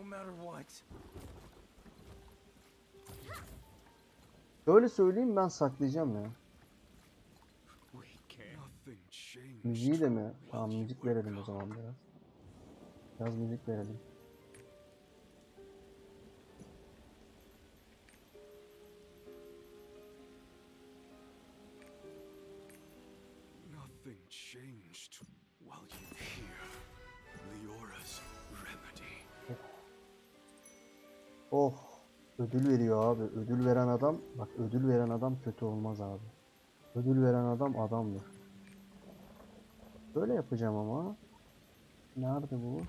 Şöyle söyleyeyim, ben saklayacağım ya. Müziği de mi? Tamam, müzik verelim o zaman biraz. Biraz müzik verelim. Oh, ödül veriyor abi. Ödül veren adam, bak, ödül veren adam kötü olmaz abi. Ödül veren adam adamdır. Böyle yapacağım ama. Nerede bu?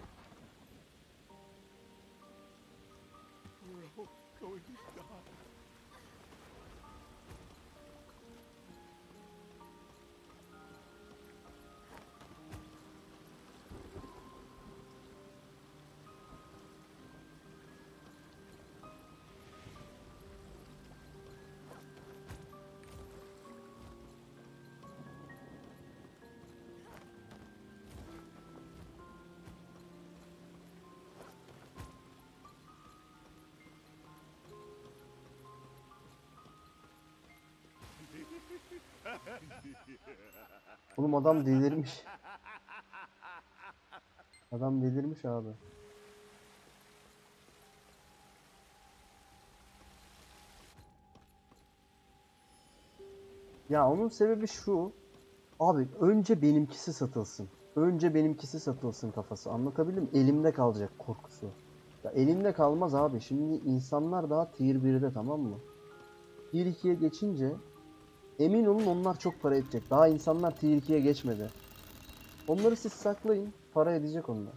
Oğlum adam delirmiş. Adam delirmiş abi. Ya onun sebebi şu. Abi önce benimkisi satılsın. Önce benimkisi satılsın kafası. Anlatabildim mi? Elimde kalacak korkusu. Ya elimde kalmaz abi. Şimdi insanlar daha tier 1'de, tamam mı? Tier 2'ye geçince emin olun onlar çok para edecek. Daha insanlar tier 2'ye geçmedi. Onları siz saklayın. Para edecek onlar.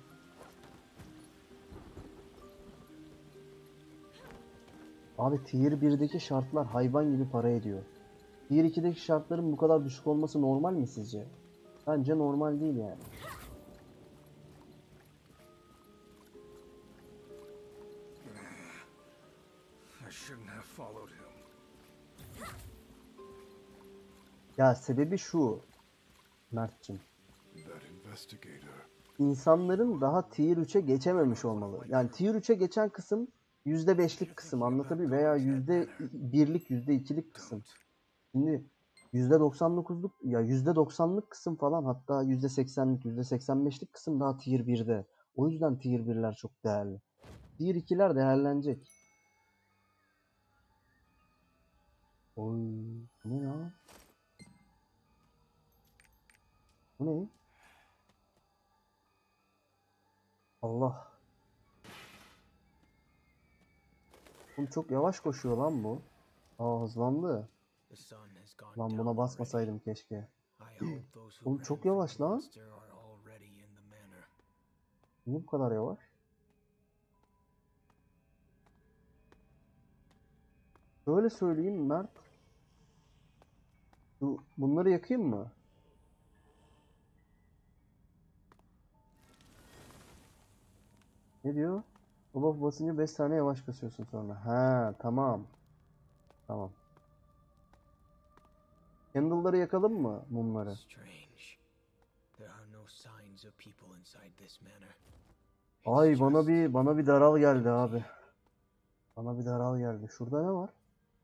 Abi tier 1'deki şartlar hayvan gibi para ediyor. Tier 2'deki şartların bu kadar düşük olması normal mi sizce? Bence normal değil yani. Ya sebebi şu Mert'cim. İnsanların daha Tier 3'e geçememiş olmalı. Yani Tier 3'e geçen kısım %5'lik kısım, anlatabiliyor, veya %1'lik %2'lik kısım. Şimdi %99'luk ya %90'lık kısım falan, hatta %80'lik %85'lik kısım daha Tier 1'de. O yüzden Tier 1'ler çok değerli. Tier 2'ler değerlenecek. Oy, bu ne ya? Bu ne? Allah. Oğlum çok yavaş koşuyor lan bu. Aa, hızlandı. Lan buna basmasaydım keşke. Oğlum çok yavaş lan. Niye bu kadar yavaş? Şöyle söyleyeyim Mert. Bunları yakayım mı? Ne diyor? O buff basınca 5 saniye yavaş basıyorsun sonra. Ha, tamam. Tamam. Candle'ları yakalım mı? Mumları. Ay, bana bir daral geldi abi. Bana bir daral geldi. Şurada ne var?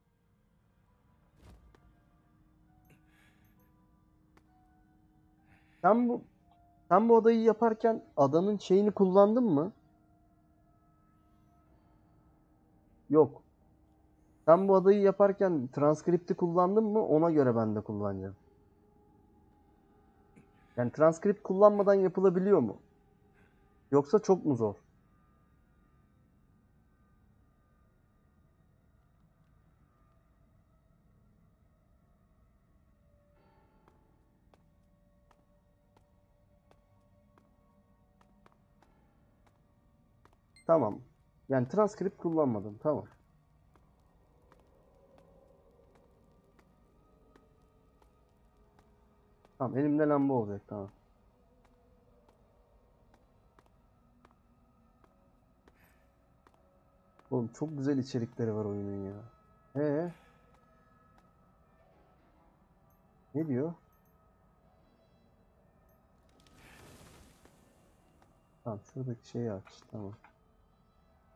Sen bu sen bu adayı yaparken adanın şeyini kullandın mı? Yok. Sen bu adayı yaparken transkripti kullandın mı? Ona göre ben de kullanacağım. Yani transkript kullanmadan yapılabiliyor mu? Yoksa çok mu zor? Tamam. Yani transkript kullanmadım. Tamam. Tamam, elimde lamba olacak, tamam. Oğlum çok güzel içerikleri var oyunun ya. Ee, ne diyor? Tamam, şuradaki şeyi aç. Tamam.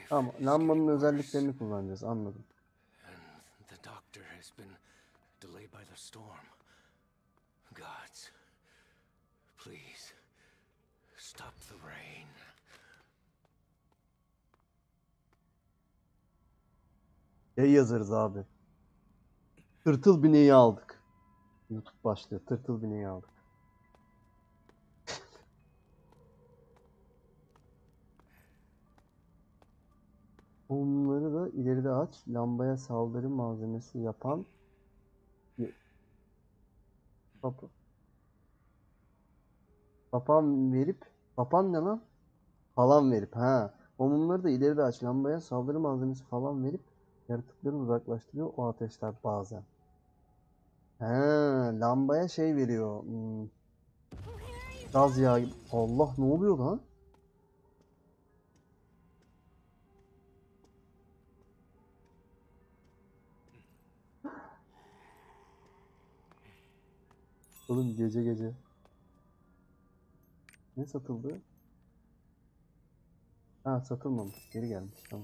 Tamam, lambanın özelliklerini kullanacağız, anladım. And the doctor has been delayed by the storm. Gods, please stop the rain. Şey yazarız abi. Tırtıl bineği aldık. YouTube başlıyor. Tırtıl bineği aldık. Onları da ileride aç. Lambaya saldırı malzemesi yapan kapı. Papan verip, papan ne lan? Falan verip, ha. O mumları da ileride aç. Lambaya saldırı malzemesi falan verip yaratıkları uzaklaştırıyor. O ateşler bazen. He, lambaya şey veriyor. Gaz yağı. Allah, ne oluyor lan? Oğlum gece gece. Ne satıldı? Ha, satılmamış. Geri gelmiş. Tamam.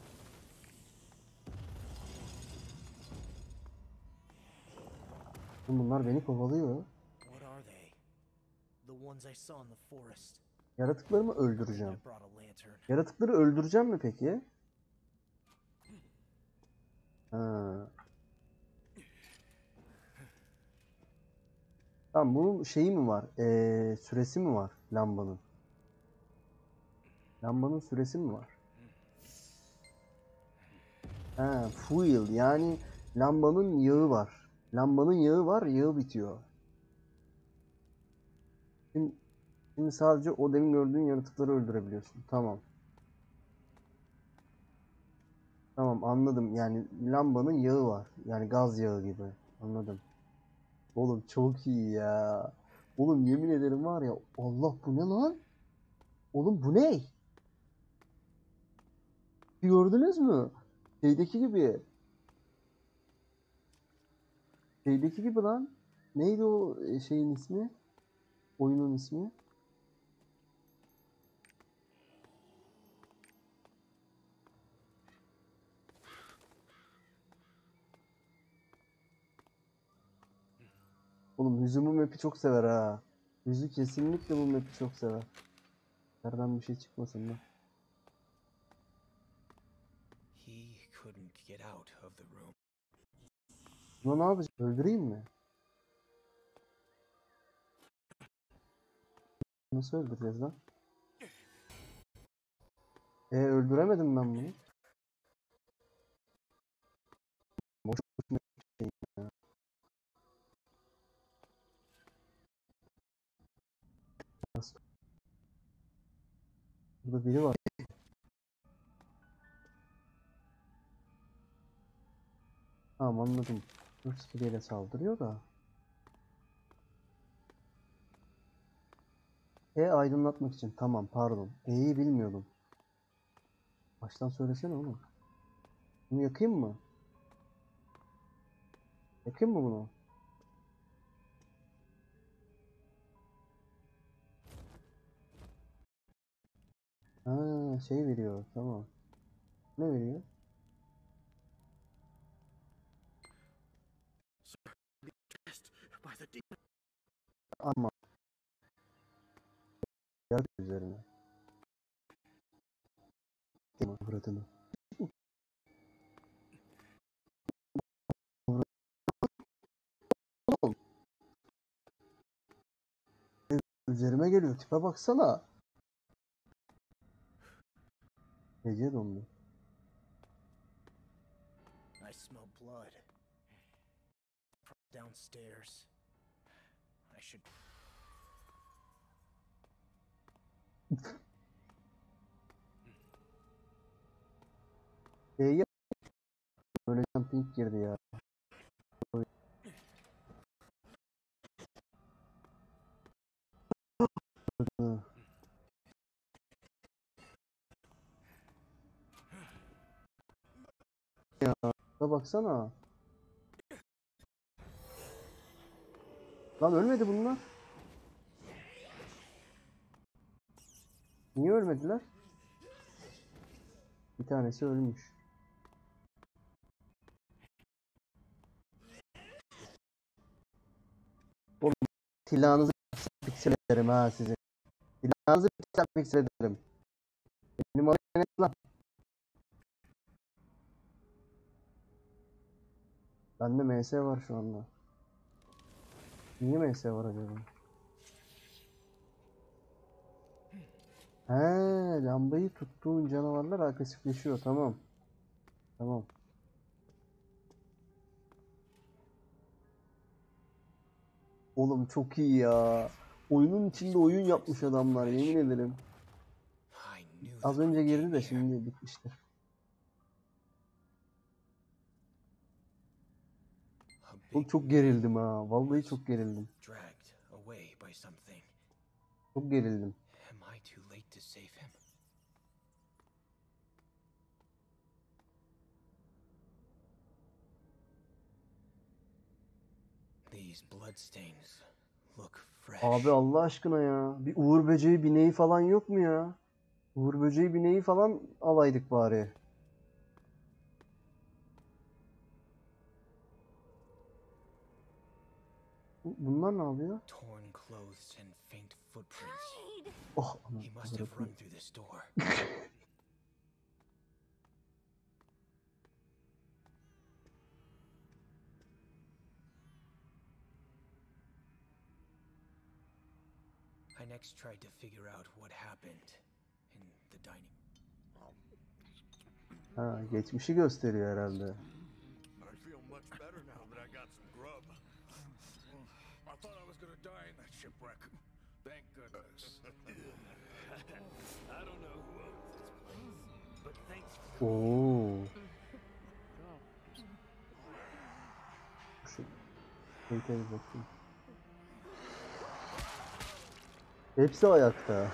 Oğlum bunlar beni kovalıyor. What are they? The ones I saw in the forest. Yaratıkları mı I öldüreceğim? brought a lantern. Yaratıkları öldüreceğim mi peki? Ha. Tamam, bunun şeyi mi var? Süresi mi var lambanın? Lambanın süresi mi var? Ha, fuel yani lambanın yağı var. Lambanın yağı var, yağı bitiyor. Şimdi, şimdi sadece o demin gördüğün yaratıkları öldürebiliyorsun. Tamam. Tamam, anladım. Yani lambanın yağı var. Yani gaz yağı gibi. Anladım. Oğlum çok iyi ya. Oğlum yemin ederim var ya. Allah, bu ne lan? Oğlum bu ne? Gördünüz mü? Şeydeki gibi. Şeydeki gibi lan. Neydi o şeyin ismi? Oyunun ismi? Oğlum Hüzü bu map'i çok sever ha. Hüzü kesinlikle bu map'i çok sever. Nereden bir şey çıkmasın lan. He couldn't get out of the room. Buna ne yapacağım? Öldüreyim mi? Nasıl öldüreceğiz lan? Öldüremedim ben bunu. Boş boşuna şey ya. Burada biri var. Tamam, anladım. 4 skilleyle saldırıyor da. Aydınlatmak için. Tamam, pardon. E'yi bilmiyordum. Baştan söylesene oğlum. Bunu yakayım mı? Yakayım mı bunu? Ha, şey veriyor. Tamam. Ne veriyor? By the demon. Ama yak üzerine. Tamam, fırtına. Oğlum, üzerime geliyor. Tipe baksana. Gece dondu. I smell blood. Downstairs. I should. E'yi böyle pink girdi ya. Hı. Ya tipe baksana. Lan ölmedi bunlar. Niye ölmediler? Bir tanesi ölmüş. Oğlum silahınızı piksel ederim ha sizin. Silahınızı piksel ederim. Benim alayım lan. Bende MS var şu anda. Niye MS var acaba? He, lambayı tuttuğun canavarlar agresifleşiyor. Tamam. Tamam. Oğlum çok iyi ya. Oyunun içinde oyun yapmış adamlar, yemin ederim. I knew Az they önce were girdi getting de here. şimdi bitmiştir. A Oğlum big çok gerildim ha. Vallahi çok gerildim. dragged away by something. Çok gerildim. Am I too late to save him? These bloodstains look fresh. Abi Allah aşkına ya. Bir Uğur böceği bineği falan yok mu ya? Uğur böceği bineği falan alaydık bari. Bunlar ne yapıyor? Torn clothes and faint footprints. Oh anam. He must have run through this door. I next tried to figure out what happened in the dining. Ha, geçmişi gösteriyor herhalde. I feel much better now that I got some grub. I thought I was gonna die in that shipwreck. Thank goodness. I don't know who owns this place, but thanks for Oo. Şu bir bakayım. Hepsi ayakta.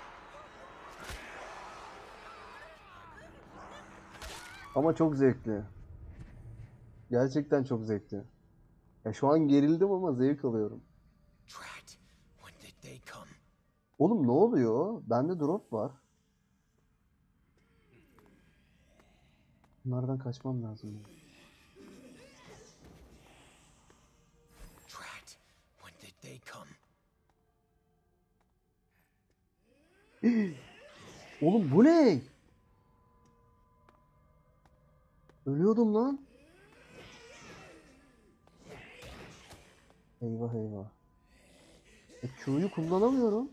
Ama çok zevkli. Gerçekten çok zevkli. Ya şu an gerildim ama zevk alıyorum. Drat, when did they come? Oğlum ne oluyor? Bende drop var. Bunlardan kaçmam lazım. Drat, when did they come? Oğlum bu ne? Ölüyordum lan. Eyvah eyvah. Q'yu kullanamıyorum.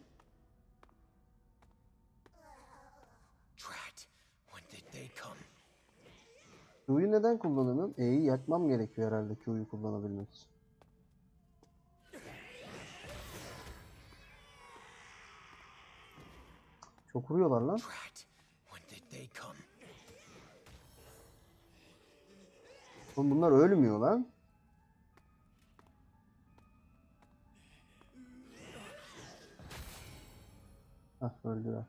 Drat, when did they come? Q'yu neden kullanamıyorum? E'yi yakmam gerekiyor herhalde Q'yu kullanabilmek için. Çok vuruyorlar lan. Drat, when did they come? Oğlum bunlar ölmüyor lan. Hah öldüler.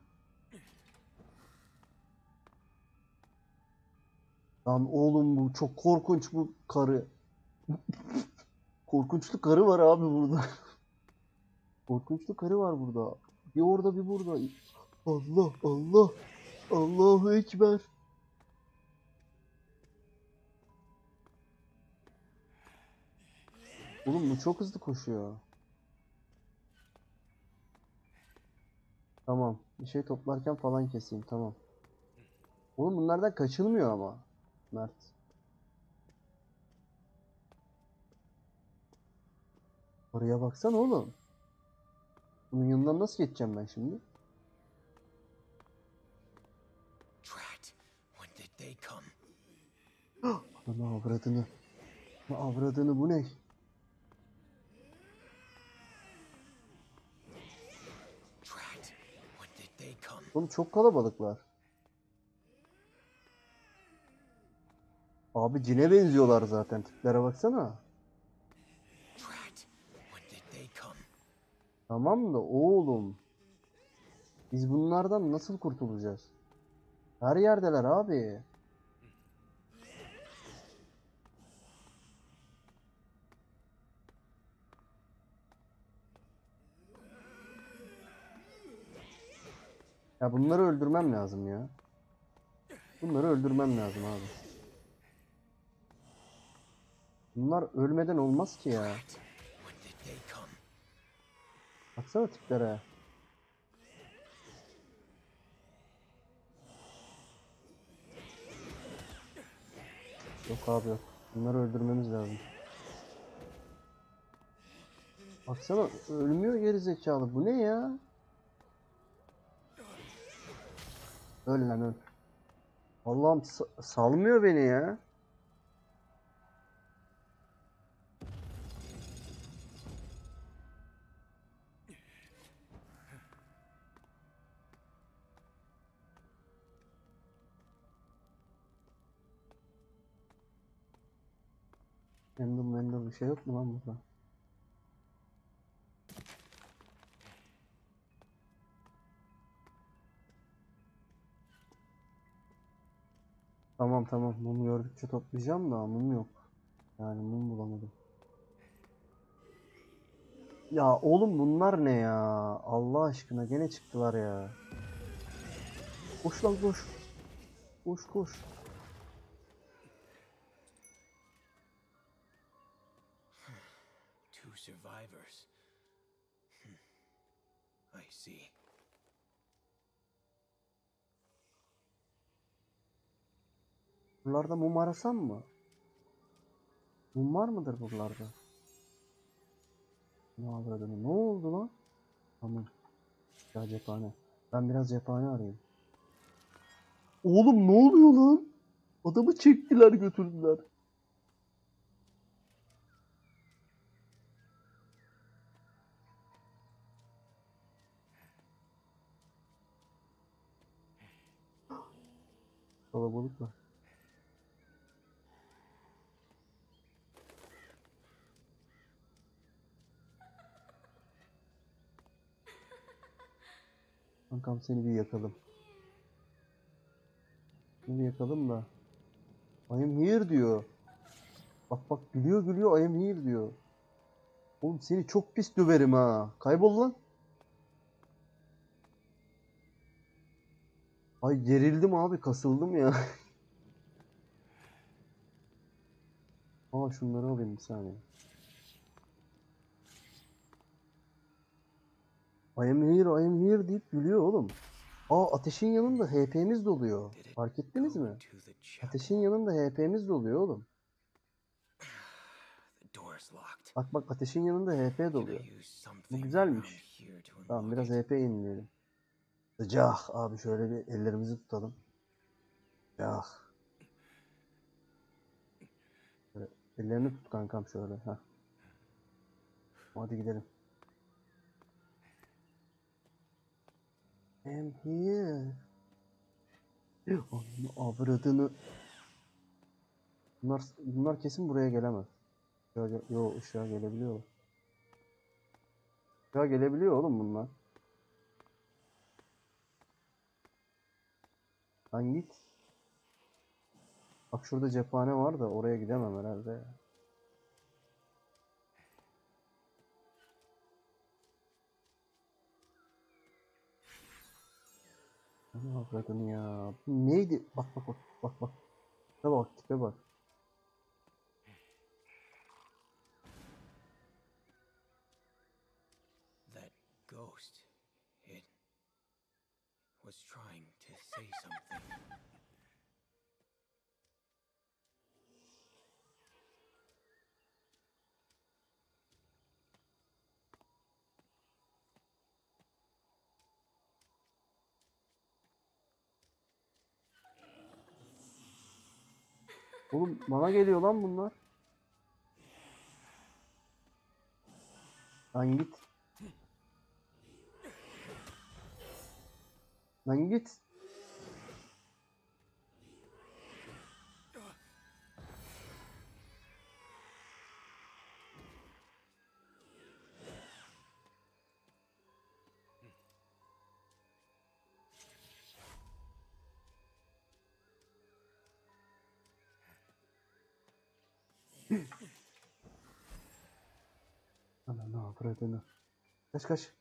Lan oğlum bu çok korkunç bu karı. Korkunçlu karı var abi burada. Korkunçlu karı var burada. Bir orada bir burada. Allah Allah. Allahu Ekber. Oğlum bu çok hızlı koşuyor. Tamam. Bir şey toplarken falan keseyim. Tamam. Oğlum bunlardan kaçılmıyor ama. Mert. Oraya baksana oğlum. Bunun yanından nasıl geçeceğim ben şimdi? Drat, when did they come? Ana avradını. Avradını bu ne? Drat, when did they come? Oğlum çok kalabalıklar. Abi cine benziyorlar zaten. Tiplere baksana. Drat, when did they come? Tamam da oğlum. Biz bunlardan nasıl kurtulacağız? Her yerdeler abi. Ya bunları öldürmem lazım ya. Bunları öldürmem lazım abi. Bunlar ölmeden olmaz ki ya. When did they come? Baksana tiplere. Yok abi yok. Bunları öldürmemiz lazım. Baksana ölmüyor geri zekalı. Bu ne ya? Öl lan öl. Allah'ım salmıyor beni ya. Mendel bir şey yok mu lan burada? Tamam tamam mum gördükçe toplayacağım da mum yok. Yani mum bulamadım. Ya oğlum bunlar ne ya? Allah aşkına gene çıktılar ya. Koş lan koş. Koş koş. Two survivors. I see. Buralarda mum arasam mı? Mum var mıdır buralarda? Ne avradını? Ne oldu lan? Tamam. Ya cephane. Ben biraz cephane arayayım. Oğlum ne oluyor lan? Adamı çektiler götürdüler. Kalabalık var. Kankam seni bir yakalım. Seni bir yakalım da. I am here diyor. Bak bak gülüyor gülüyor I am here diyor. Oğlum seni çok pis döverim ha. Kaybol lan. Ay gerildim abi kasıldım ya. Aa şunları alayım bir saniye. I am here, I am here deyip gülüyor oğlum. Aa ateşin yanında HP'miz doluyor. Did it Fark ettiniz go mi? to the chapel? Ateşin yanında HP'miz doluyor oğlum. The door is locked. Bak bak ateşin yanında HP Can doluyor. I use something Bu around güzelmiş. here to Tamam unlock biraz it? HP yenileyelim. Sıcak abi şöyle bir ellerimizi tutalım. Sıcak. Şöyle, ellerini tut kankam şöyle. Heh. Hadi gidelim. I'm here. Ananı avradını. Bunlar kesin buraya gelemez. Yo ışığa gelebiliyor. Işığa gelebiliyor oğlum bunlar. Lan git. Bak şurada cephane var da oraya gidemem herhalde ya. Ne avradın ya? Bu neydi? Bak bak bak bak bak. Tipe bak tipe bak. That ghost, it was trying to say something. Oğlum bana geliyor lan bunlar. Lan git. Lan git. Ananı avradını. Kaç kaç.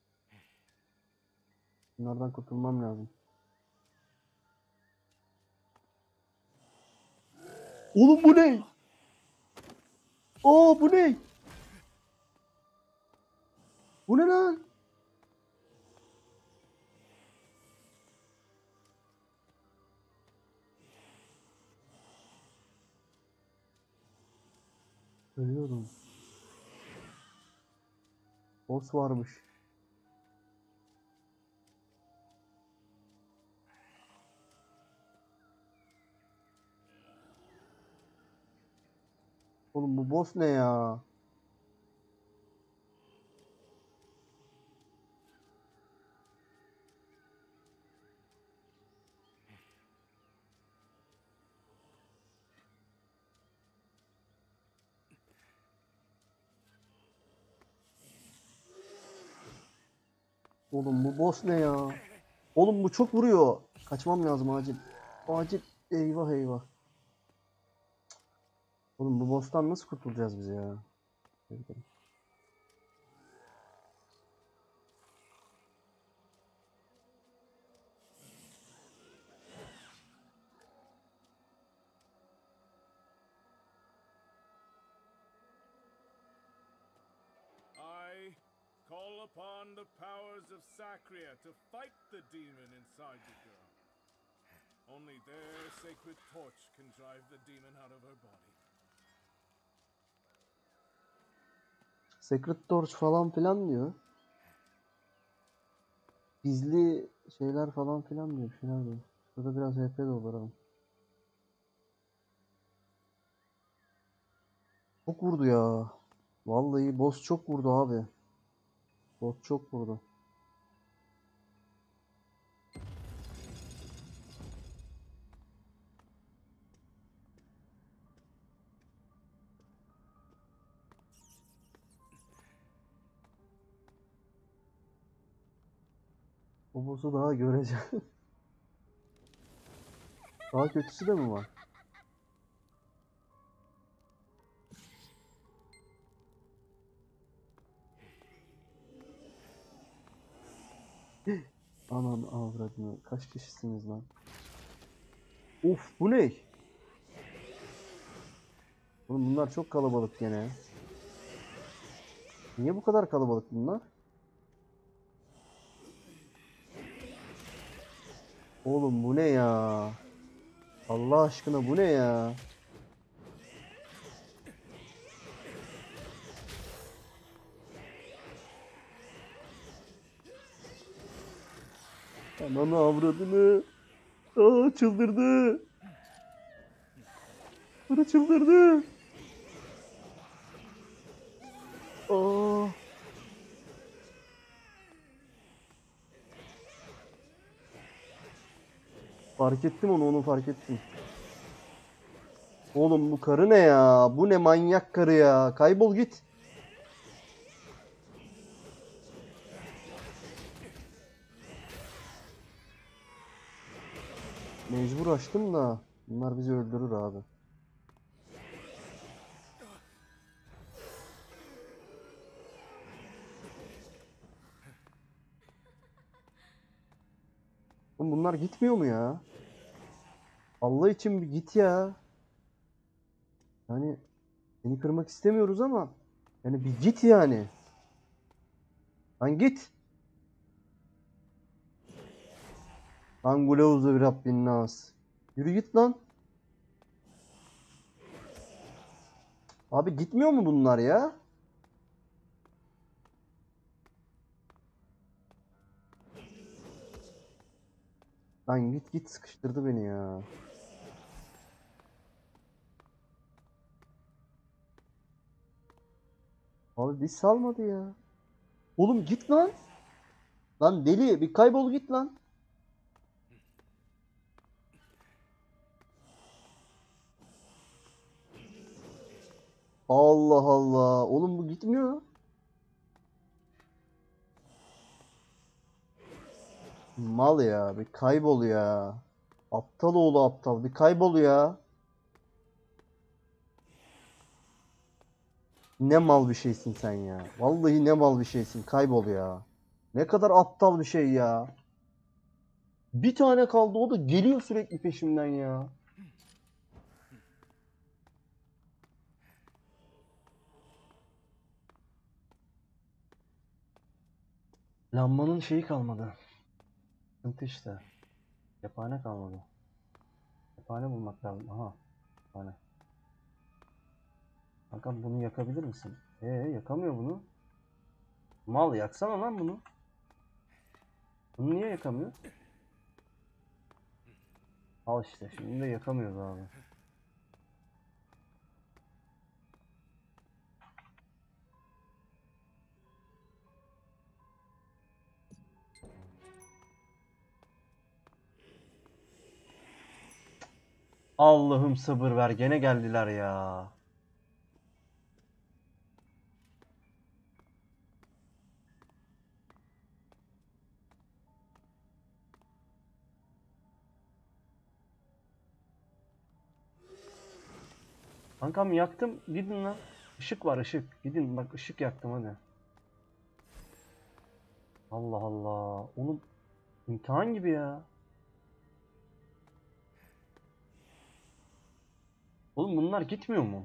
Bunlardan kurtulmam lazım. Oğlum bu ne? Aa bu ne? Bu ne lan? Ölüyorum. Boss varmış. Oğlum bu boss ne ya? Oğlum bu boss ne ya? Oğlum bu çok vuruyor. Kaçmam lazım acil. Acil. Eyvah eyvah. Oğlum bu boss'tan nasıl kurtulacağız biz ya? I call upon the powers of Sacria to fight the demon inside the girl. Only their sacred torch can drive the demon out of her body. Secret Torch falan filan diyor. Gizli şeyler falan filan diyor. Bir şeyler diyor. Burada biraz HP dolduralım. Çok vurdu ya. Vallahi boss çok vurdu abi. Boss çok vurdu. O boss'u daha göreceğim. Daha kötüsü de mi var? Aman avradını. Kaç kişisiniz lan? Of bu ne? Oğlum bunlar çok kalabalık gene. Niye bu kadar kalabalık bunlar? Oğlum bu ne ya? Allah aşkına bu ne ya? Ananı avradını. Aa çıldırdı. Bana çıldırdı. Aa. Fark ettim onu fark ettim. Oğlum bu karı ne ya? Bu ne manyak karı ya? Kaybol git. Mecbur açtım da bunlar bizi öldürür abi. Oğlum bunlar gitmiyor mu ya? Allah için bir git ya. Yani seni kırmak istemiyoruz ama yani bir git yani. Lan git. Anguleuzu bir Rabbin nas. Yürü git lan. Abi gitmiyor mu bunlar ya? Lan git git sıkıştırdı beni ya. Abi bir salmadı ya. Oğlum git lan. Lan deli bir kaybol git lan. Allah Allah. Oğlum bu gitmiyor. Mal ya bir kaybol ya. Aptal oğlu aptal bir kaybol ya. Ne mal bir şeysin sen ya. Vallahi ne mal bir şeysin. Kaybol ya. Ne kadar aptal bir şey ya. Bir tane kaldı o da geliyor sürekli peşimden ya. Lambanın şeyi kalmadı. Sıkıntı işte. Cephane kalmadı. Cephane bulmak lazım. Aha. Cephane. Kankam bunu yakabilir misin? Yakamıyor bunu. Mal yaksana lan bunu. Bunu niye yakamıyor? Al işte şimdi de yakamıyoruz abi. Allah'ım sabır ver, gene geldiler ya. Kankam yaktım, gidin lan. Işık var, ışık. Gidin bak, ışık yaktım hadi. Allah Allah. Oğlum imtihan gibi ya. Oğlum bunlar gitmiyor mu?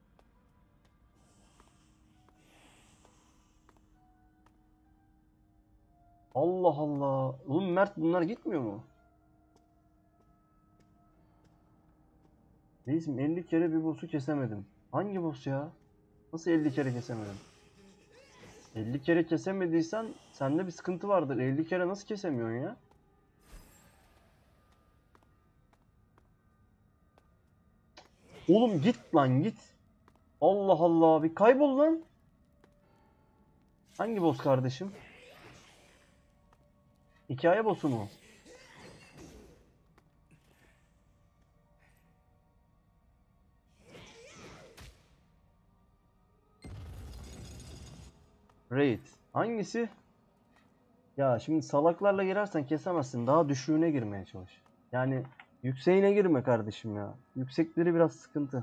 Allah Allah. Oğlum Mert bunlar gitmiyor mu? Reisim 50 kere bir boss'u kesemedim. Hangi boss ya? Nasıl 50 kere kesemedim? 50 kere kesemediysen sende bir sıkıntı vardır. 50 kere nasıl kesemiyorsun ya? Oğlum git lan git. Allah Allah, bir kaybol lan. Hangi boss kardeşim? Hikaye boss'u mu? Raid. Hangisi? Ya şimdi salaklarla girersen kesemezsin. Daha düşüğüne girmeye çalış. Yani yükseğine girme kardeşim ya. Yüksekleri biraz sıkıntı.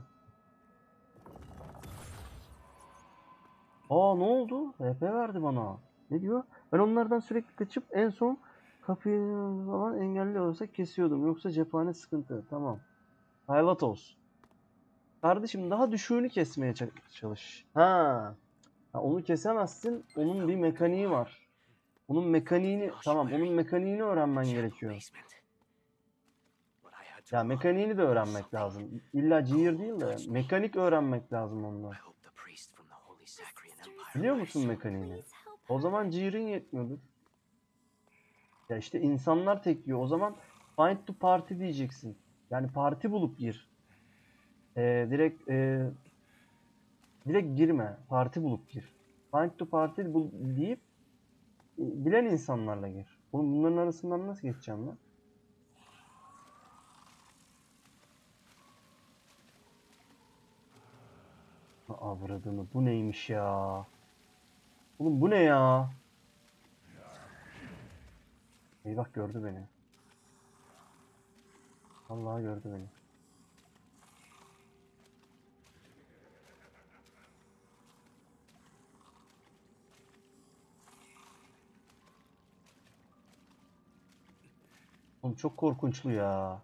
Aa ne oldu? RP verdi bana. Ne diyor? Ben onlardan sürekli kaçıp en son kapıyı falan engelliyorsa kesiyordum. Yoksa cephane sıkıntı. Tamam. Haylat olsun. Kardeşim daha düşüğünü kesmeye çalış. Ha, onu kesemezsin. Onun bir mekaniği var. Onun mekaniğini, tamam, onun mekaniğini öğrenmen gerekiyor. Ya mekaniğini de öğrenmek lazım. İlla gear değil de mekanik öğrenmek lazım ondan. Biliyor musun mekaniğini? O zaman gear'in yetmiyordur. Ya işte insanlar tekliyor. O zaman find to party diyeceksin. Yani parti bulup gir. Direkt direkt girme. Parti bulup gir. Find to party deyip bilen insanlarla gir. Oğlum bunların arasından nasıl geçeceğim lan? Avradını, bu neymiş ya? Oğlum bu ne ya? Eyvah, gördü beni. Vallahi gördü beni. Oğlum çok korkunçlu ya.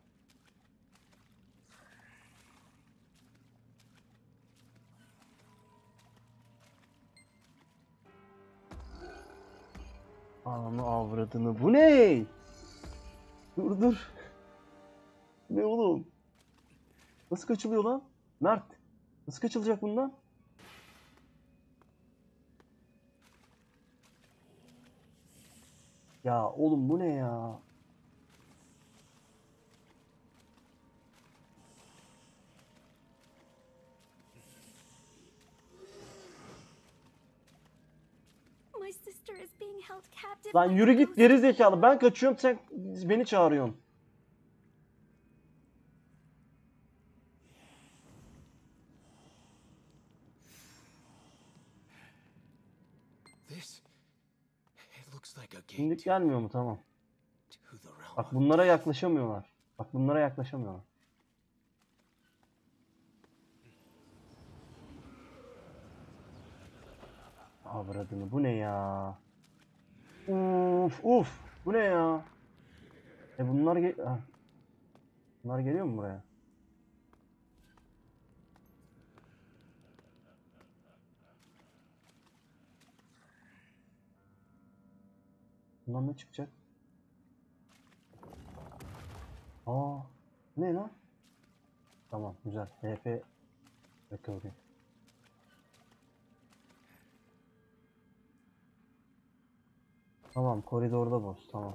Ananı avradını. Bu ne? Dur dur. Ne oğlum? Nasıl kaçılıyor lan? Mert. Nasıl kaçılacak bundan? Ya oğlum bu ne ya? My sister is being held captive. Lan yürü git geri zekalı. Ben kaçıyorum, sen beni çağırıyorsun. This, it looks like a Şimdi gate gelmiyor mu? Tamam. to the realm Bak of bunlara yaklaşamıyorlar. Bak bunlara yaklaşamıyorlar. Avradını, bu ne ya? Uf uf. Bu ne ya? Bunlar geliyor mu buraya? Bundan ne çıkacak? Aa, ne lan? Tamam, güzel. HP recovery. Tamam, koridorda boss. Tamam.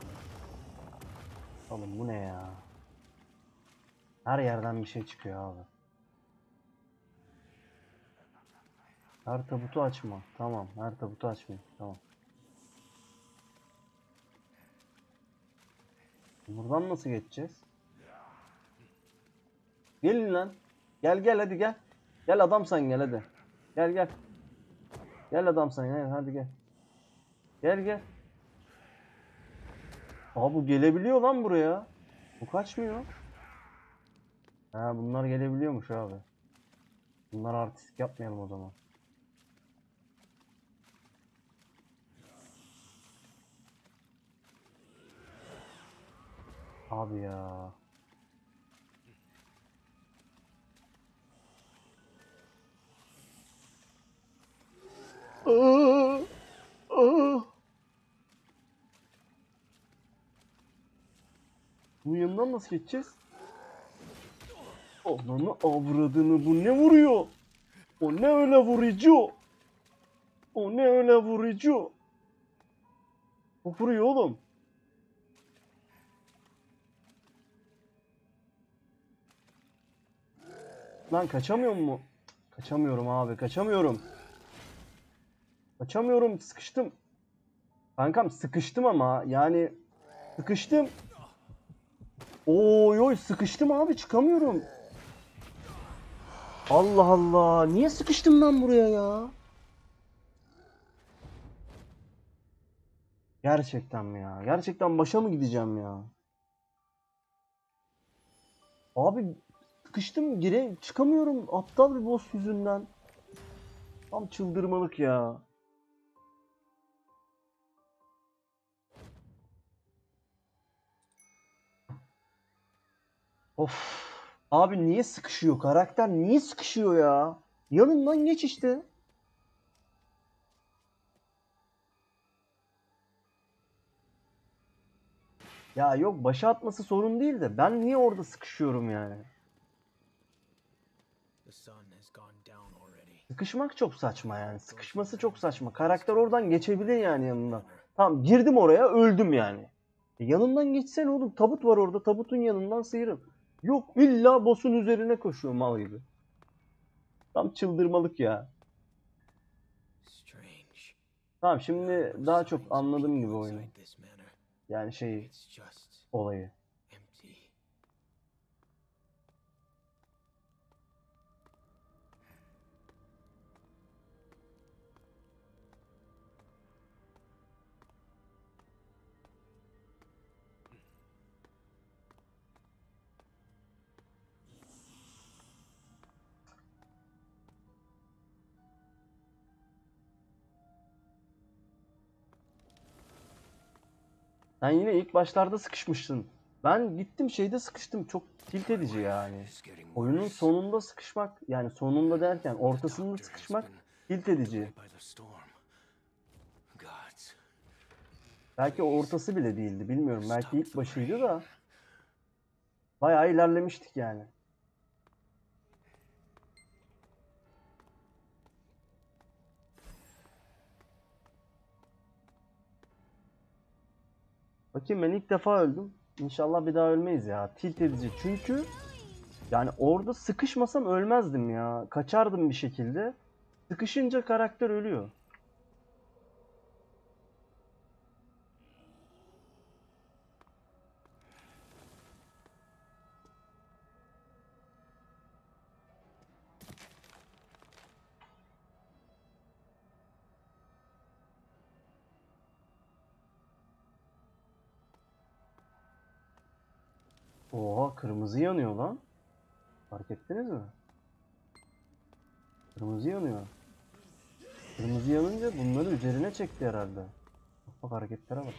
Oğlum bu ne ya? Her yerden bir şey çıkıyor abi. Her tabutu açma. Tamam, her tabutu açma. Tamam. Buradan nasıl geçeceğiz? Gelin lan. Gel hadi gel. Gel adam sen gel hadi. Gel. Gel adam sen gel hadi gel. Gel. Aa bu gelebiliyor lan buraya. Bu kaçmıyor. Ha bunlar gelebiliyormuş abi. Bunlar artistik yapmayalım o zaman. Abi ya. Aa. Bunun yanından nasıl geçeceğiz? Ananı avradını bu ne vuruyor? O ne öyle vurucu? O ne öyle vurucu? O vuruyor oğlum. Lan kaçamıyor mu? Kaçamıyorum abi kaçamıyorum. Kaçamıyorum sıkıştım. Kankam sıkıştım ama yani sıkıştım. Oy sıkıştım abi çıkamıyorum. Allah Allah niye sıkıştım ben buraya ya? Gerçekten mi ya? Gerçekten başa mı gideceğim ya? Abi sıkıştım çıkamıyorum aptal bir boss yüzünden. Tam çıldırmalık ya. Of. Abi niye sıkışıyor? Karakter niye sıkışıyor ya? Yanından geç işte. Ya yok başa atması sorun değil de ben niye orada sıkışıyorum yani? The sun has gone down already. Sıkışmak çok saçma yani. Sıkışması çok saçma. Karakter oradan geçebilir yani yanından. Tamam girdim oraya öldüm yani. Yanından geçsene oğlum. Tabut var orada. Tabutun yanından sıyırın. Yok illa boss'un üzerine koşuyor mal gibi. Tam çıldırmalık ya. Strange. Tamam şimdi daha çok anladım gibi oyunu. Inside this manor, Yani şeyi, it's just olayı. empty. Sen yine ilk başlarda sıkışmışsın. Ben gittim şeyde sıkıştım. Çok tilt edici yani. It's getting Oyunun worse. sonunda sıkışmak, yani sonunda derken The ortasında doctor has sıkışmak been tilt carried edici. away by the storm. Gods. Belki ortası bile değildi bilmiyorum. Belki ilk başıydı da. Bayağı ilerlemiştik yani. Bakayım ben ilk defa öldüm. İnşallah bir daha ölmeyiz ya. Tilt edici. Çünkü yani orada sıkışmasam ölmezdim ya. Kaçardım bir şekilde. Sıkışınca karakter ölüyor. Oha kırmızı yanıyor lan. Fark ettiniz mi? Kırmızı yanıyor. Kırmızı yanınca bunları üzerine çekti herhalde. Bak hareketlere bak.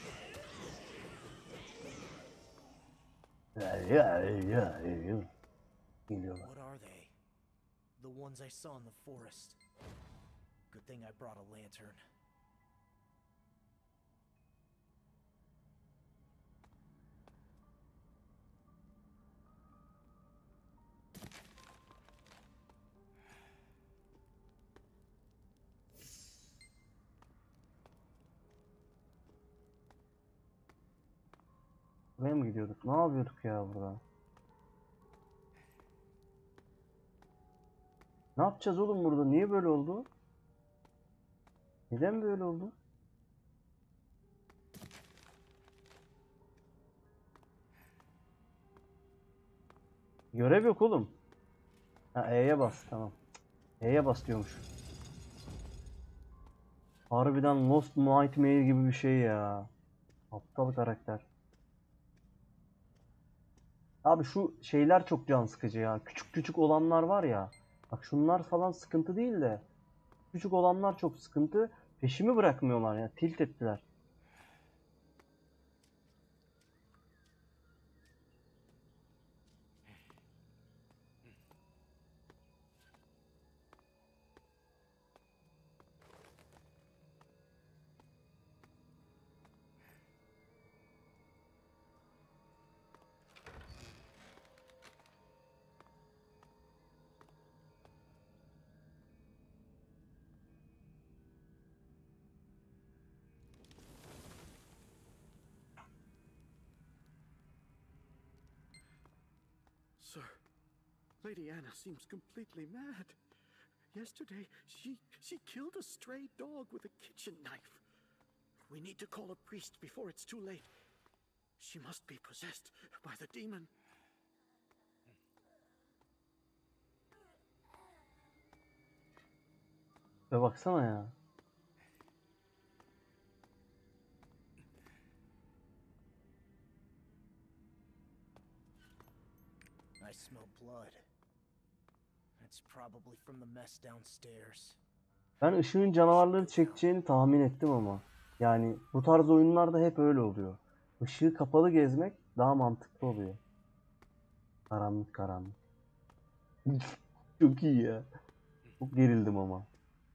Geliyorlar. What are they? The ones I saw in the forest. Good thing I brought a lantern. Buraya mı gidiyorduk? Ne yapıyorduk ya burada? Ne yapacağız oğlum burada? Niye böyle oldu? Neden böyle oldu? Görev yok oğlum. Ha, E'ye bas, tamam. E'ye bas diyormuş. Harbiden Lost Nightmare gibi bir şey ya. Aptal karakter. Abi şu şeyler çok can sıkıcı ya. Küçük küçük olanlar var ya. Bak şunlar falan sıkıntı değil de. Küçük olanlar çok sıkıntı. Peşimi bırakmıyorlar ya. Tilt ettiler. Sir, Lady Anna seems completely mad. Yesterday, she killed a stray dog with a kitchen knife. We need to call a priest before it's too late. She must be possessed by the demon. Ve baksana ya. I smell blood. It's probably from the mess downstairs. Ben ışığın canavarları çekeceğini tahmin ettim ama. Yani bu tarz oyunlarda hep öyle oluyor. Işığı kapalı gezmek daha mantıklı oluyor. Karanlık karanlık. Çok iyi ya. Çok gerildim ama.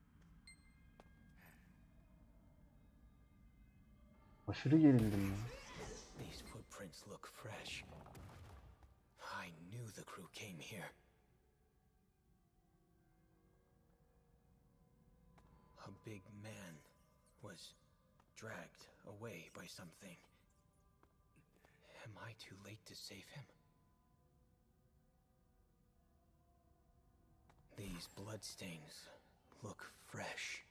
Aşırı gerildim ya. These footprints look fresh. I knew the crew came here. A big man was dragged away by something. Am I too late to save him? These bloodstains look fresh.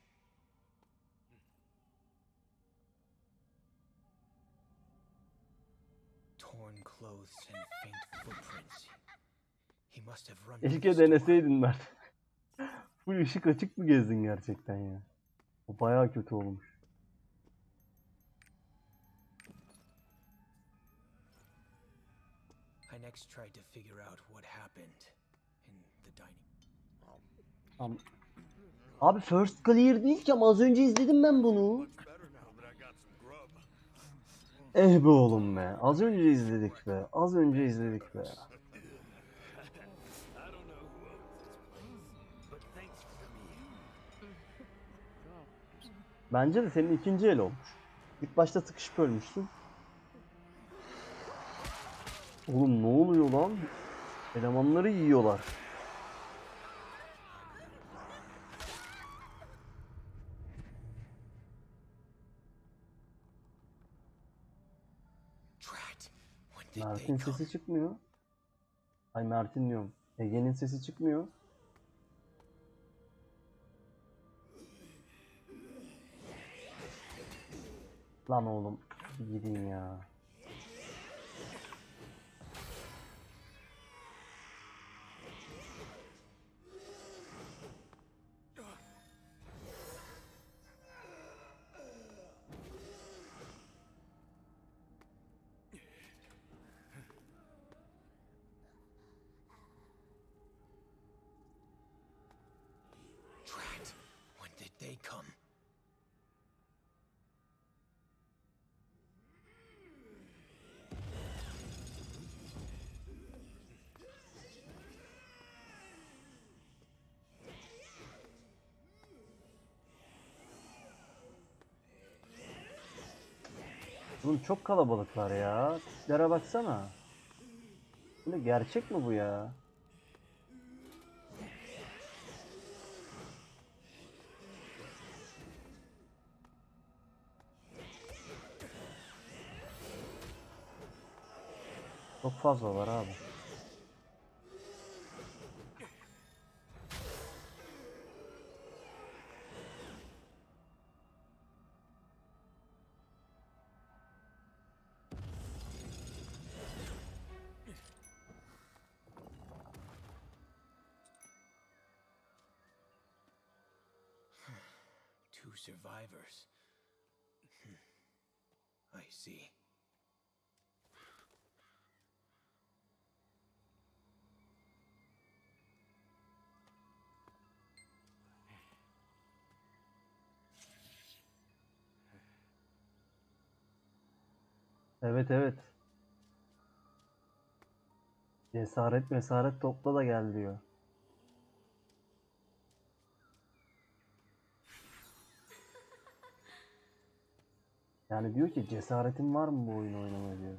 Torn clothes and faint footprints. He must have run. Keşke deneseydin Mert. Bu ışık açık mı gezdin gerçekten ya? O bayağı kötü olmuş. I next tried to figure out what happened in the dining. Tamam. Abi First Clear değil ki ama az önce izledim ben bunu. Eh be oğlum be. Az önce izledik be. Az önce izledik be. Bence de senin ikinci el olmuş. İlk başta sıkışıp ölmüşsün. Oğlum ne oluyor lan? Elemanları yiyorlar. Drat! When did they Mert'in come? sesi çıkmıyor. Ay Mert'in diyorum. Ege'nin sesi çıkmıyor. Lan oğlum gidin ya. Drat! When did they come? Oğlum çok kalabalıklar ya. Tiplere baksana. Bu ne, gerçek mi bu ya? Çok fazla var abi. Two survivors. I see. Evet evet. Cesaret mesaret topla da gel diyor. Yani diyor ki cesaretin var mı bu oyunu oynamaya diyor.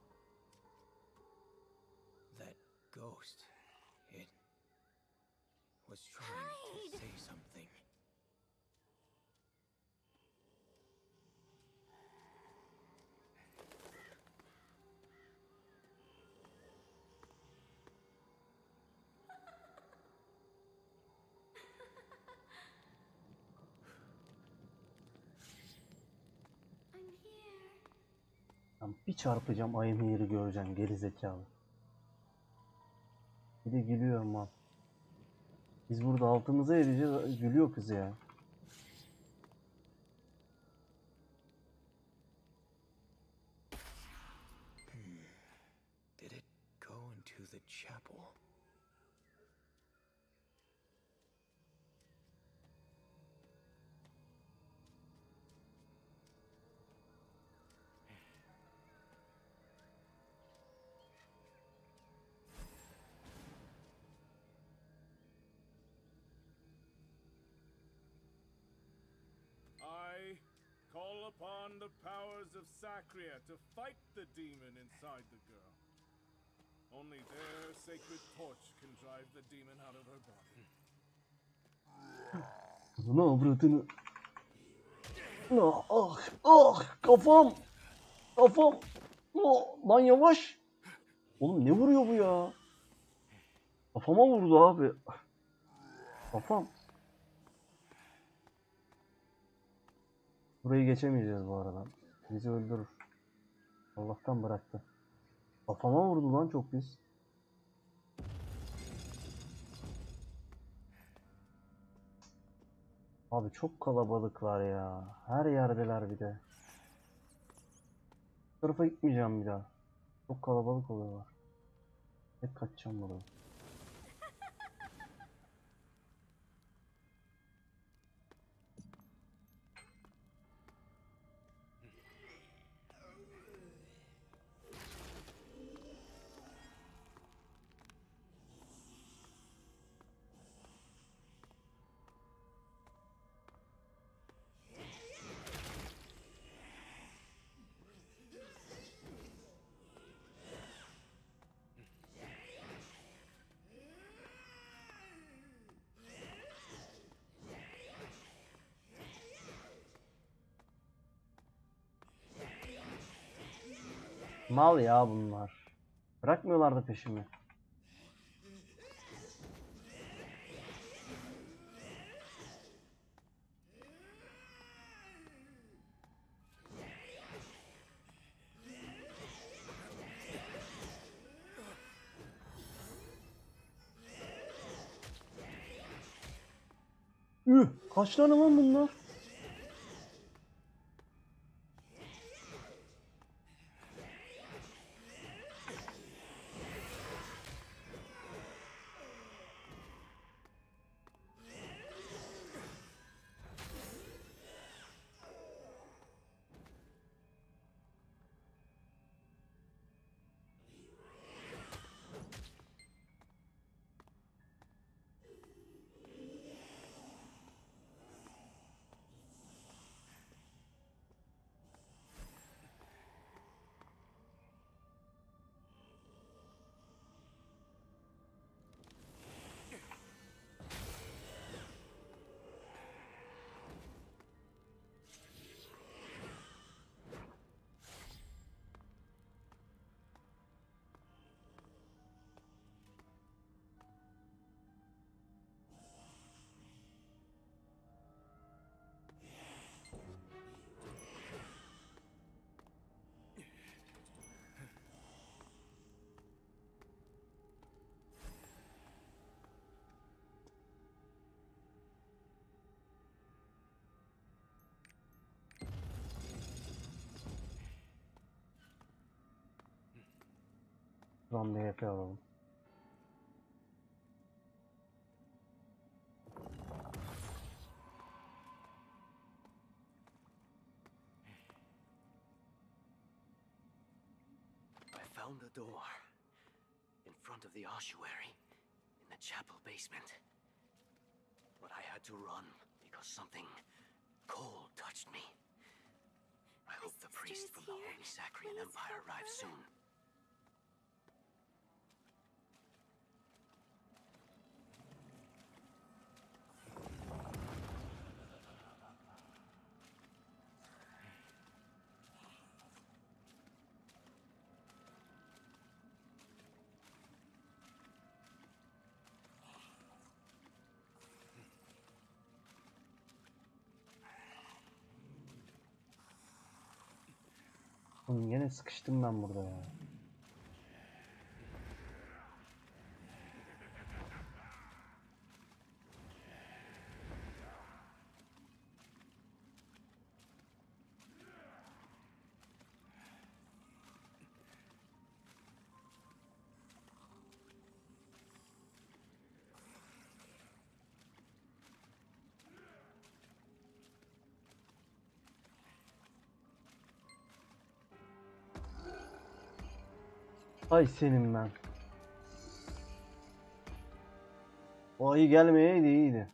That ghost. It was trying to say something. I'm here. Lan bir çarpacağım ayın yeri göreceksin geri zekalı. Bir de gülüyor mal. Biz burada altımıza edeceğiz gülüyor kız ya. Did it go into the chapel? I call upon the powers of Sacria to fight the demon inside the girl. Only their sacred torch can drive the demon out of her body. Ne avradını. Ah ah ah kafam. Kafam. Oh, lan yavaş. Oğlum ne vuruyor bu ya? Kafama vurdu abi. Kafam. Burayı geçemeyeceğiz bu arada. Bizi öldürür. Allah'tan bıraktı. Kafama vurdu lan çok pis. Abi çok kalabalıklar ya. Her yerdeler bir de. Bu tarafa gitmeyeceğim bir daha. Çok kalabalık oluyorlar. Hep kaçacağım buraya. Mal ya bunlar. Bırakmıyorlar da peşimi. Kaç tane lan bunlar? Şuradan bir HP alalım. I found a door in front of the ossuary in the chapel basement. But I had to run because something cold touched me. I hope the priest from the Holy Sacrian Empire arrives soon. Oğlum yine sıkıştım ben burada ya. Ay senin ben. O ayı gelmeyeydi iyiydi.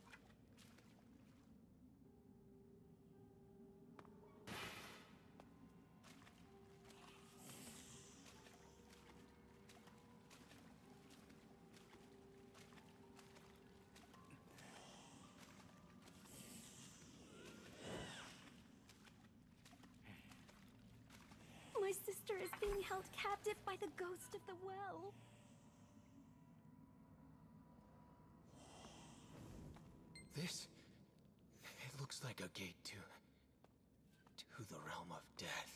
My sister is being held captive by the ghost of the well. This? It looks like a gate to the realm of death.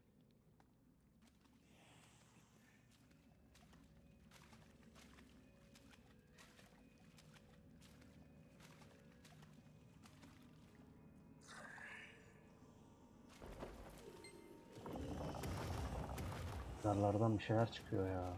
Zarlardan bir şeyler çıkıyor ya.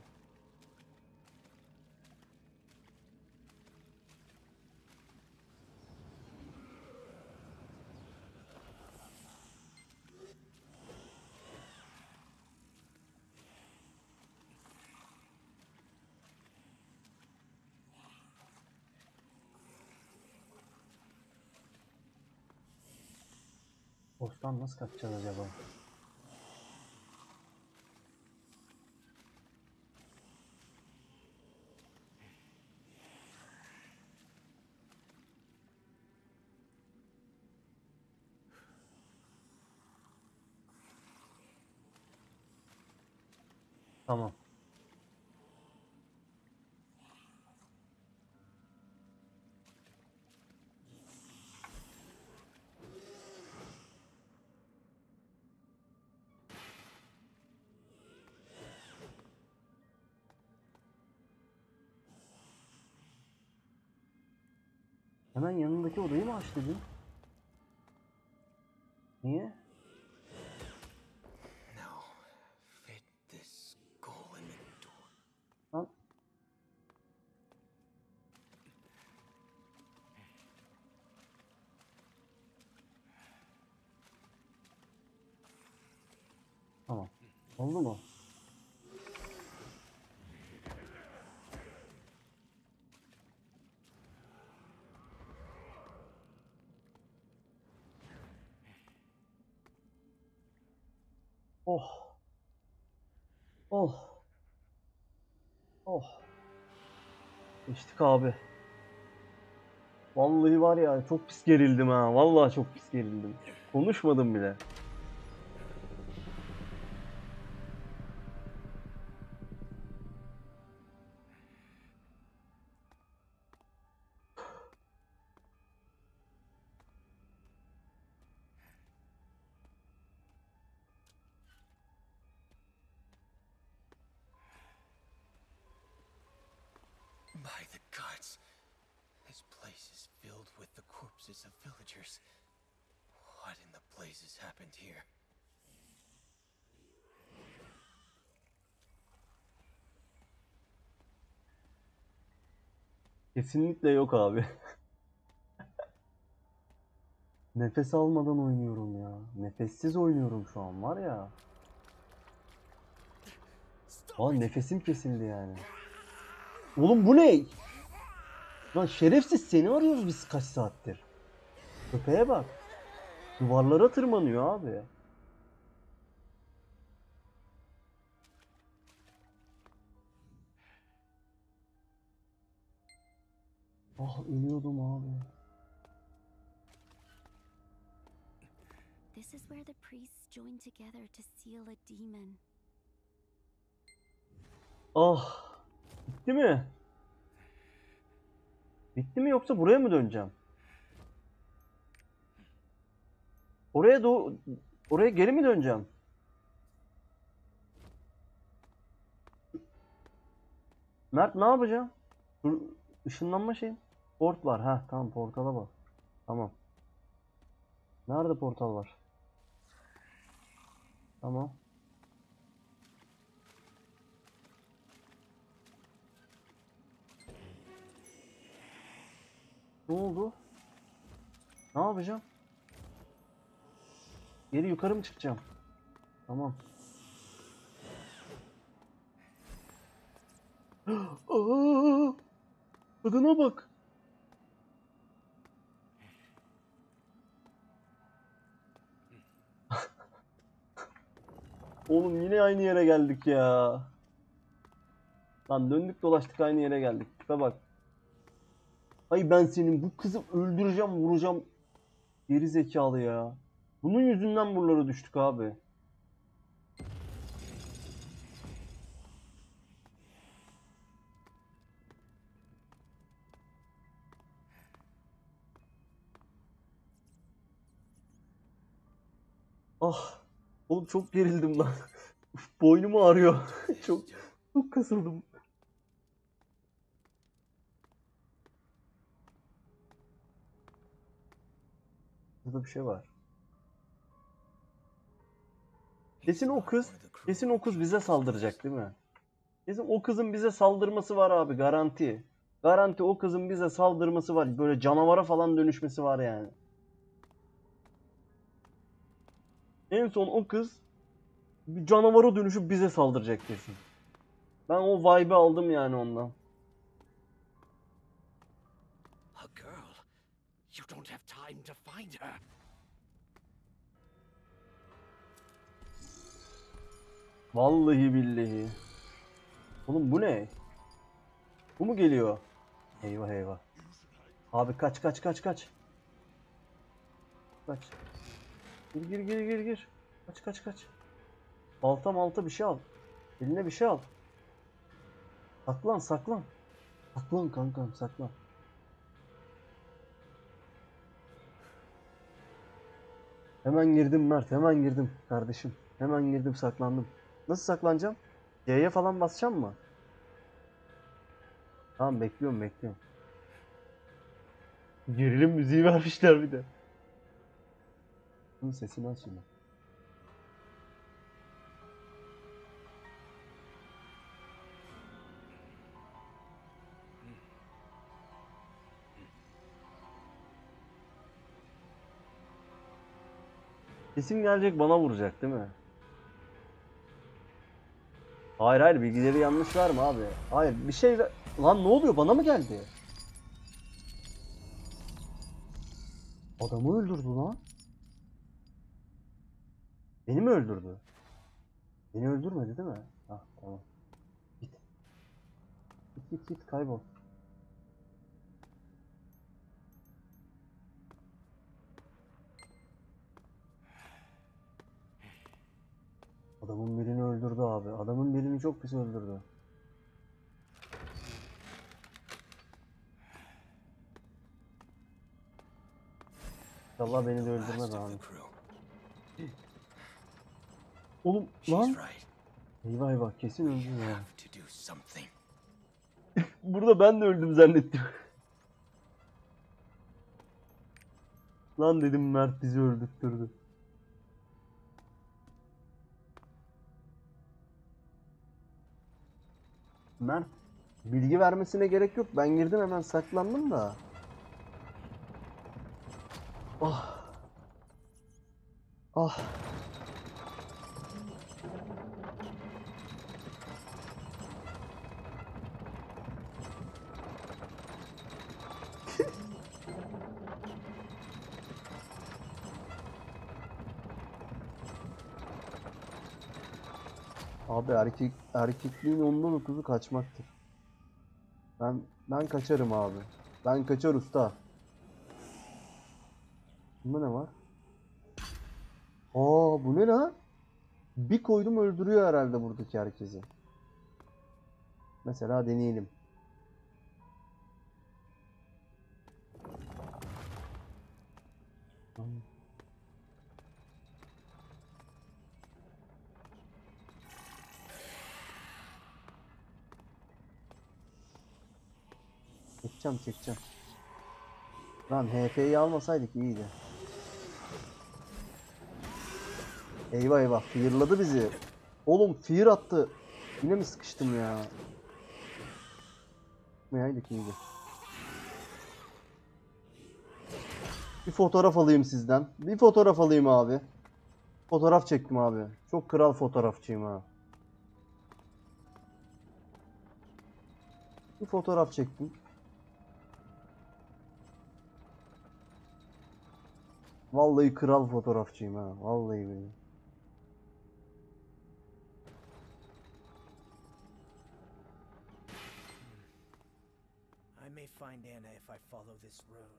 Boss'tan nasıl kaçacağız acaba? Tamam. Hemen yanındaki odayı mı aç dedin? Niye? Now, fit this skull in the door. Lan. Tamam. Oldu mu? Oh. Oh. Oh. İçtik abi. Vallahi var ya çok pis gerildim ha. Vallahi çok pis gerildim. Konuşmadım bile. By the gods, this place is filled with the corpses of villagers. What in the blazes happened here? Kesinlikle yok abi. Nefes almadan oynuyorum ya. Nefessiz oynuyorum şu an var ya. Aa, nefesim kesildi yani. Oğlum bu ne? Lan şerefsiz, seni arıyoruz biz kaç saattir. Köpeğe bak. Duvarlara tırmanıyor abi. Ah, ölüyordum abi. This is where the priests join together to seal a demon. Ah. Bitti mi? Bitti mi yoksa buraya mı döneceğim? Oraya geri mi döneceğim? Mert, ne yapacağım? Dur, ışınlanma şey. Port var. Ha tamam, portala bak. Tamam. Nerede portal var? Tamam. Ne oldu? Ne yapacağım? Geri yukarı mı çıkacağım? Tamam. Aa! Kadına bak. Oğlum yine aynı yere geldik ya. Lan döndük dolaştık aynı yere geldik. Tipe bak. Ay ben senin bu kızı öldüreceğim, vuracağım. Geri zekalı ya. Bunun yüzünden buralara düştük abi. Ah. Oğlum çok gerildim lan. Boynum ağrıyor. çok çok kasıldım. Burada bir şey var. Kesin o kız bize saldıracak değil mi? Kesin o kızın bize saldırması var abi, garanti. Garanti o kızın bize saldırması var. Böyle canavara falan dönüşmesi var yani. En son o kız bir canavara dönüşüp bize saldıracak kesin. Ben o vibe'ı aldım yani ondan. A girl. You don't have time to find her. Vallahi billahi. Oğlum bu ne? Bu mu geliyor? Eyvah eyvah. Abi kaç kaç kaç kaç. Kaç. Gir gir gir gir gir. Kaç kaç kaç. Balta malta bir şey al. Eline bir şey al. Saklan saklan. Saklan kankam, saklan. Hemen girdim Mert, hemen girdim kardeşim. Hemen girdim, saklandım. Nasıl saklanacağım? C'ye falan basacağım mı? Tamam, bekliyorum bekliyorum. Gerilim müziği vermişler bir de. Bunun sesini açayım. Kesin gelecek, bana vuracak değil mi? Hayır hayır, bilgileri yanlış verme abi. Hayır bir şey lan, ne oluyor, bana mı geldi? Adamı öldürdü lan. Beni mi öldürdü? Beni öldürmedi değil mi? Hah tamam. Git. Git git git, kaybol. Adamın birini öldürdü abi. Adamın birini çok pis öldürdü. İnşallah beni de öldürmez abi. Oğlum lan. Eyvah eyvah, kesin öldüm ya. Burada ben de öldüm zannettim. Lan dedim, Mert bizi öldürttürdü. Mert Bilgi vermesine gerek yok. Ben girdim hemen saklandım da. Ah. Ah. Abi erkekliğin ondan dokuzu kaçmaktır. Ben kaçarım abi. Ben kaçar usta. Bunda ne var? Aa, bu ne lan? Bir koydum öldürüyor herhalde buradaki herkesi. Mesela deneyelim. Çekeceğim. Lan HP'yi almasaydık iyiydi. Eyvah fearladı bizi. Oğlum fear attı. Yine mi sıkıştım ya? Yapmayaydık iyiydi. Bir fotoğraf alayım sizden. Bir fotoğraf alayım abi. Fotoğraf çektim abi. Çok kral fotoğrafçıyım ha. Bir fotoğraf çektim. Vallahi kral fotoğrafçıyım ha. Vallahi billahi. I may find Anna if I follow this road.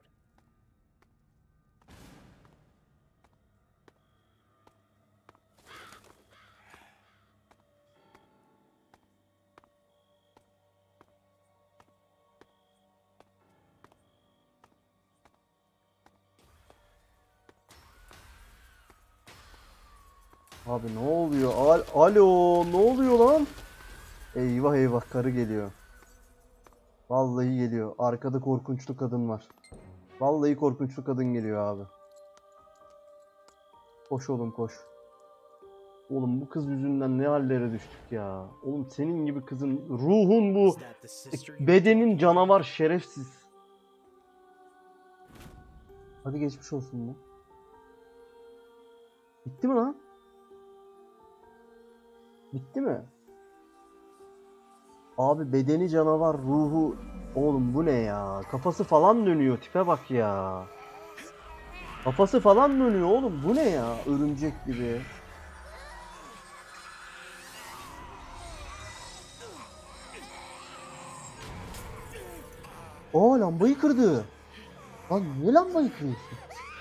Abi ne oluyor? Alo, ne oluyor lan? Eyvah karı geliyor. Vallahi geliyor. Arkada korkunçlu kadın var. Vallahi korkunçlu kadın geliyor abi. Koş oğlum koş. Oğlum bu kız yüzünden ne hallere düştük ya. Oğlum senin gibi kızın ruhun bu. Is that the sister you Bedenin canavar şerefsiz. Hadi geçmiş olsun bu. Bitti mi lan? Bitti mi? Abi bedeni canavar, ruhu... Oğlum bu ne ya? Kafası falan dönüyor. Tipe bak ya. Kafası falan dönüyor oğlum. Bu ne ya? Örümcek gibi. Aa, lambayı kırdı. Lan niye lambayı kırıyorsun?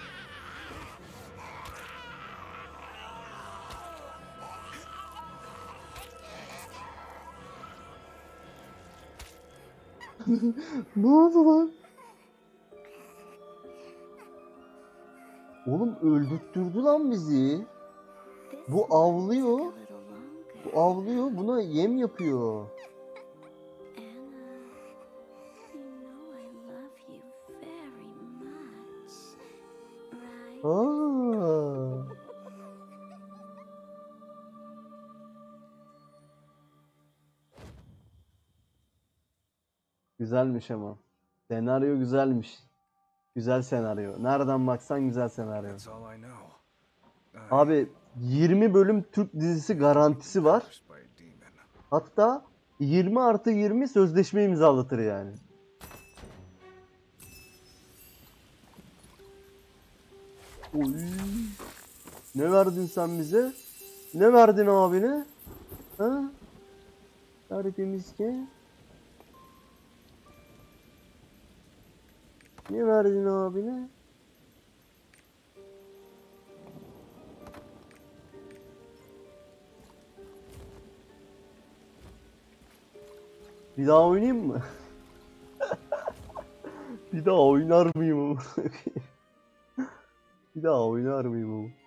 Ne oldu lan? Oğlum öldürttürdü lan bizi. Bu avlıyor. Bu avlıyor. Buna yem yapıyor. Aa. Güzelmiş ama. Senaryo güzelmiş. Güzel senaryo. Nereden baksan güzel senaryo. That's all I know. Abi 20 bölüm Türk dizisi garantisi var. Cursed by a demon. Hatta 20+20 sözleşme imzalatır yani. Oy. Ne verdin sen bize? Ne verdin abine? Ha? Tertemiz ki. Ne verdin abine? Bir daha oynayayım mı? Bir daha oynar mıyım ama? Bir daha oynar mıyım ama?